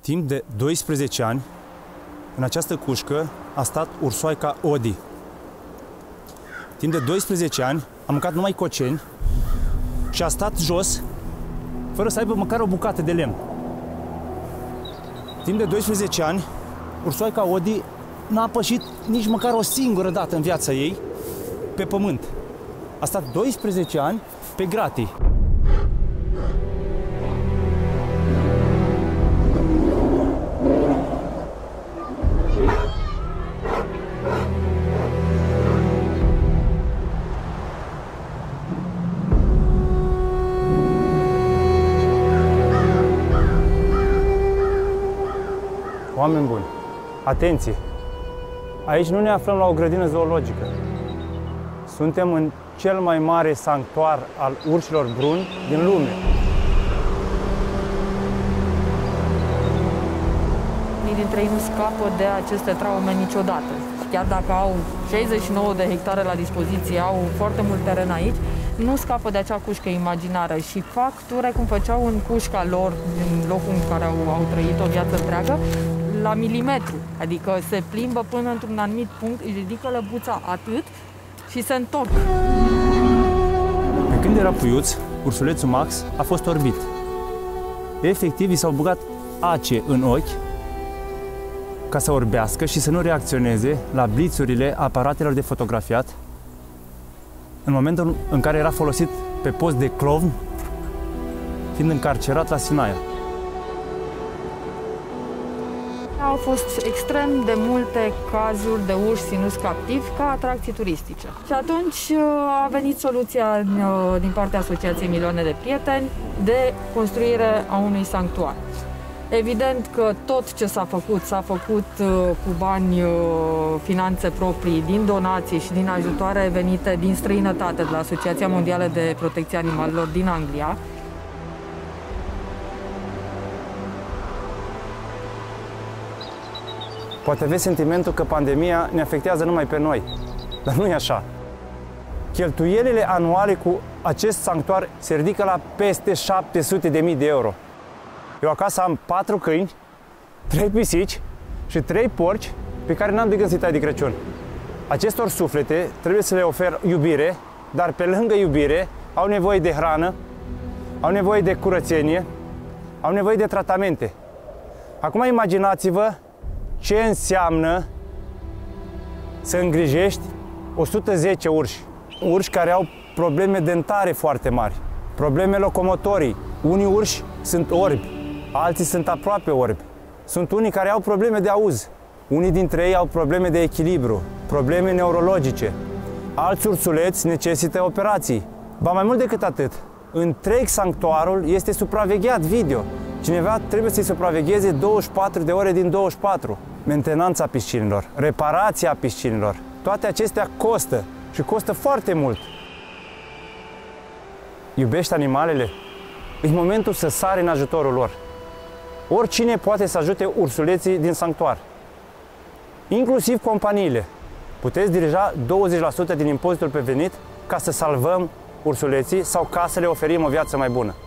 Timp de 12 ani, în această cușcă a stat ursoaica Odi. Timp de 12 ani a mâncat numai coceni și a stat jos, fără să aibă măcar o bucată de lemn. Timp de 12 ani, ursoaica Odi n-a pășit nici măcar o singură dată în viața ei pe pământ. A stat 12 ani pe gratii. Oameni buni, atenție! Aici nu ne aflăm la o grădină zoologică. Suntem în cel mai mare sanctuar al urșilor bruni din lume. Unii dintre ei nu scapă de aceste traume niciodată. Chiar dacă au 69 de hectare la dispoziție, au foarte mult teren aici, nu scapă de acea cușcă imaginară și fac ture cum făceau în cușca lor, din locul în care au trăit o viață întreagă, la milimetru. Adică se plimbă până într-un anumit punct, îi ridică lăbuța atât și se întorc. Pe când era puiuț, ursulețul Max a fost orbit. Efectiv, i s-au băgat ace în ochi ca să orbească și să nu reacționeze la blițurile aparatelor de fotografiat în momentul în care era folosit pe post de clovn, fiind încarcerat la Sinaia. Au fost extrem de multe cazuri de urși ținuți captivi ca atracții turistice. Și atunci a venit soluția din partea Asociației Milioane de Prieteni de construire a unui sanctuar. Evident că tot ce s-a făcut cu bani, finanțe proprii, din donații și din ajutoare venite din străinătate, de la Asociația Mondială de Protecție a Animalelor din Anglia. Poate aveți sentimentul că pandemia ne afectează numai pe noi, dar nu e așa. Cheltuielile anuale cu acest sanctuar se ridică la peste 700.000 de euro. Eu acasă am 4 câini, 3 pisici și 3 porci pe care n-am de gând să-i tai de Crăciun. Acestor suflete trebuie să le ofer iubire, dar pe lângă iubire au nevoie de hrană, au nevoie de curățenie, au nevoie de tratamente. Acum imaginați-vă ce înseamnă să îngrijești 110 urși. Urși care au probleme dentare foarte mari, probleme locomotorii. Unii urși sunt orbi, alții sunt aproape orbi. Sunt unii care au probleme de auz. Unii dintre ei au probleme de echilibru, probleme neurologice. Alți ursuleți necesită operații. Ba mai mult decât atât, întreg sanctuarul este supravegheat video. Cineva trebuie să-i supravegheze 24 de ore din 24. Mentenanța piscinilor, reparația piscinilor, toate acestea costă și costă foarte mult. Iubești animalele? E momentul să sari în ajutorul lor. Oricine poate să ajute ursuleții din sanctuar, inclusiv companiile. Puteți dirija 20% din impozitul pe venit ca să salvăm ursuleții sau ca să le oferim o viață mai bună.